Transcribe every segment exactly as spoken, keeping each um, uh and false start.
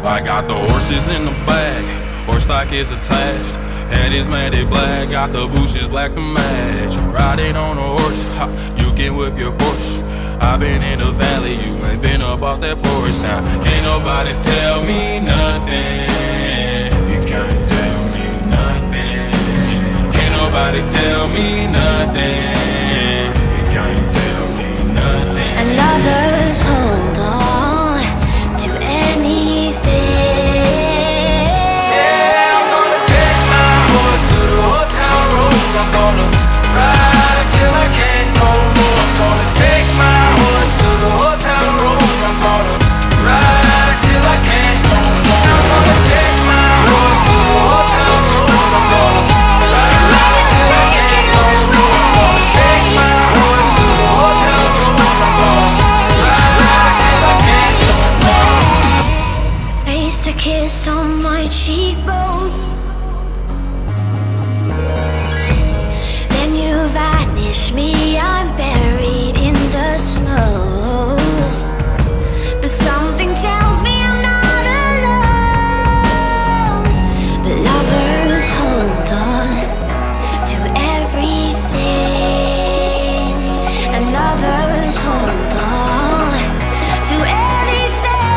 I got the horses in the bag, horse stock is attached. Head is matted black, got the bushes black to match. Riding on a horse, ha, you can whip your Porsche. I've been in the valley, you ain't been up off that porch. Now, can't nobody tell me nothing. You can't tell me nothing. Can't nobody tell me nothing. You can't tell me nothing. And others hold on to anything. Yeah, I'm gonna take my horse to the old town road. I'm gonna ride till I can't no more. I'm gonna take my horse to the old town road. I'm gonna ride till I can't no more. I'm gonna take my horse to the old town road. I'm gonna ride till I can't no more. I'm gonna take my horse to the old town road. I'm gonna ride till I can't no more. Place a kiss on my cheekbone, then you vanish me. I'm buried in the snow, but something tells me I'm not alone. But lovers hold on to everything, and lovers hold on to anything.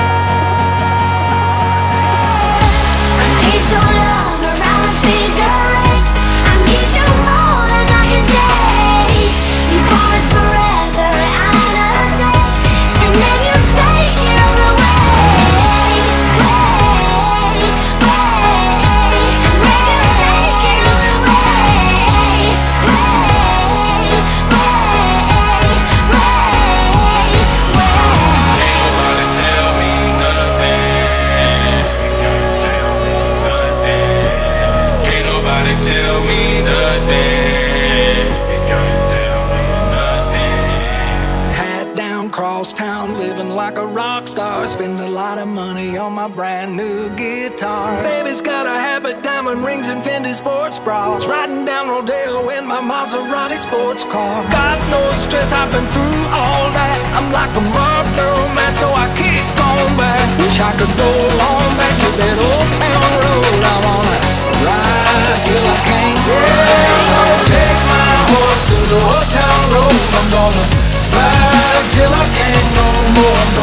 I chase your love around a figure eight. I need you more than I can take. You promise forever and a day, and then you take it all away. Way, way, and then you take it all away. Way, way, way, way. Can't nobody tell me nothing. You can't tell me nothing. Can't nobody tell me nothing. You can't tell me nothing. Hat down, cross town, living like a rock star. Spend a lot of money on my brand new guitar. Baby's got a habit, diamond rings and Fendi sports bras. Riding down Rodeo in my Maserati sports car. Got no stress, I've been through all that. I'm like a murder man, so I kick on back. Wish I could go on back to that old town road. I wanna ride till I can't go. I'm gonna take my horse to the old town road. I'm gonna ride till I can't no more. I'm